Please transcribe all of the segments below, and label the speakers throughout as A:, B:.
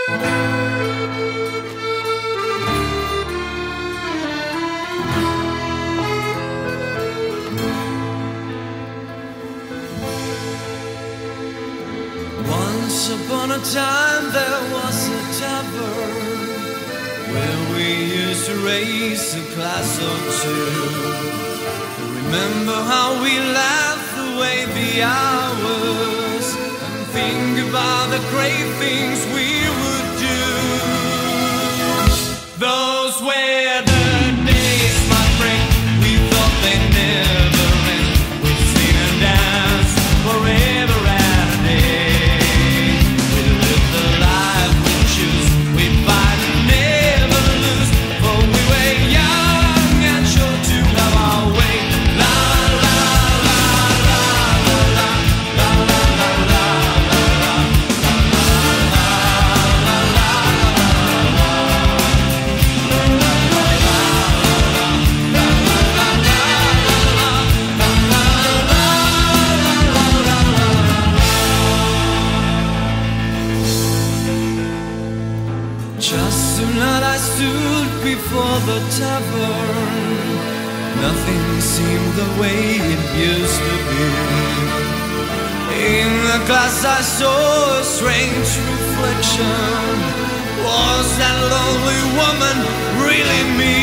A: Once upon a time there was a tavern where we used to raise a glass or two. Remember how we laughed away the hours and think about the great things we would do. Those were the days, my friend, we thought they'd never end. We'd sing and dance forever and a day. We lived the life we choose, we fight and never lose, for we were young and sure to have our way. La la la la la la la la la la la Just tonight I stood before the tavern. Nothing seemed the way it used to be. In the glass I saw a strange reflection. Was that lonely woman really me?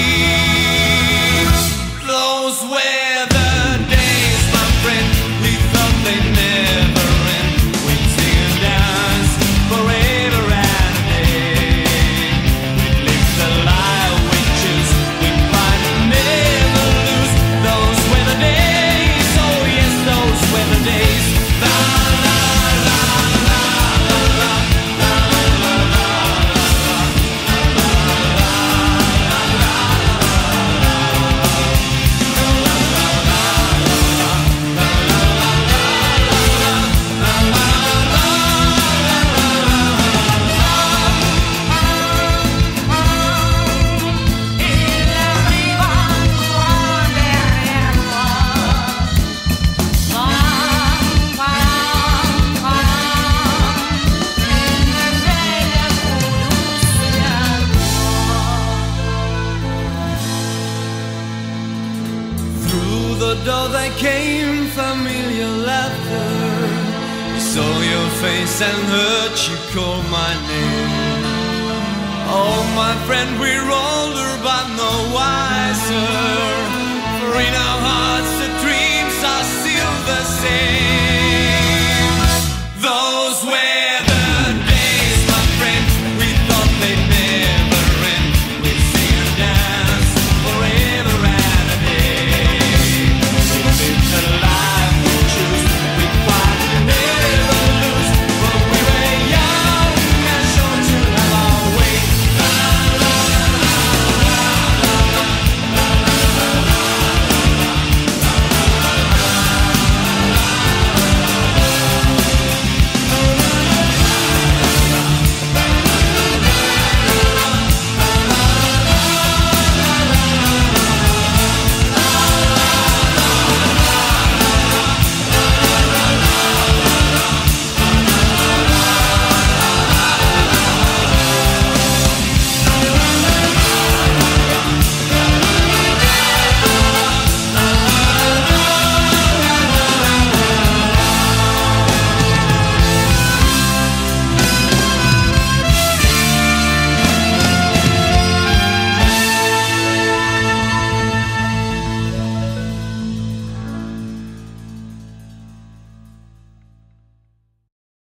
A: Those were the days, my friend, we thought they'd never end. We'd sing and dance forever and a day. We'd live the life we choose, we'd fight and never lose. Those were the days, oh yes, those were the days. La la la la la la la la la Through the door there came familiar laughter. I saw your face and heard you call my name. Oh my friend, we're older but no wiser, for in our hearts the dreams are still the same.